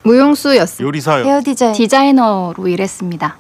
무용수였어요. 요리사요. 헤어 디자이너로 일했습니다.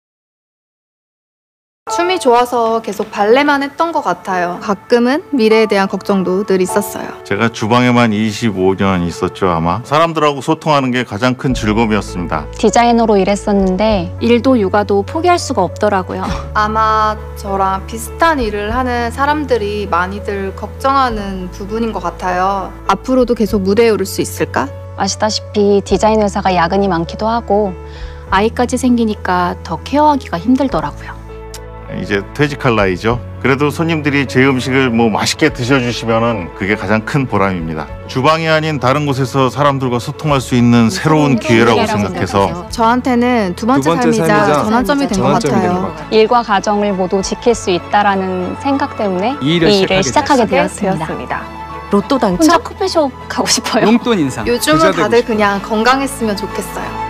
춤이 좋아서 계속 발레만 했던 것 같아요. 가끔은 미래에 대한 걱정도 늘 있었어요. 제가 주방에만 25년 있었죠, 아마. 사람들하고 소통하는 게 가장 큰 즐거움이었습니다. 디자이너로 일했었는데 일도 육아도 포기할 수가 없더라고요. 아마 저랑 비슷한 일을 하는 사람들이 많이들 걱정하는 부분인 것 같아요. 앞으로도 계속 무대에 오를 수 있을까? 아시다시피 디자인 회사가 야근이 많기도 하고 아이까지 생기니까 더 케어하기가 힘들더라고요. 이제 퇴직할 나이죠. 그래도 손님들이 제 음식을 맛있게 드셔주시면은 그게 가장 큰 보람입니다. 주방이 아닌 다른 곳에서 사람들과 소통할 수 있는 새로운 기회라고 생각해서 저한테는 두 번째 삶이자 전환점이 된 것 같아요. 일과 가정을 모두 지킬 수 있다라는 생각 때문에 이 일을 시작하게 되었습니다. 로또 당첨? 혼자 커피숍 가고 싶어요. 용돈 인상. 요즘은 다들 그냥 건강했으면 좋겠어요.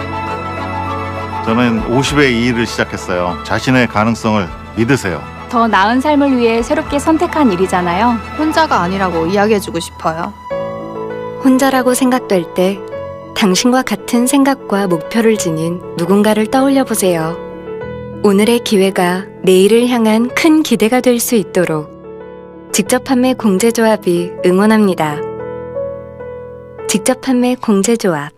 저는 50에 이 일을 시작했어요. 자신의 가능성을 믿으세요. 더 나은 삶을 위해 새롭게 선택한 일이잖아요. 혼자가 아니라고 이야기해주고 싶어요. 혼자라고 생각될 때 당신과 같은 생각과 목표를 지닌 누군가를 떠올려 보세요. 오늘의 기회가 내일을 향한 큰 기대가 될 수 있도록 직접 판매 공제조합이 응원합니다. 직접 판매 공제조합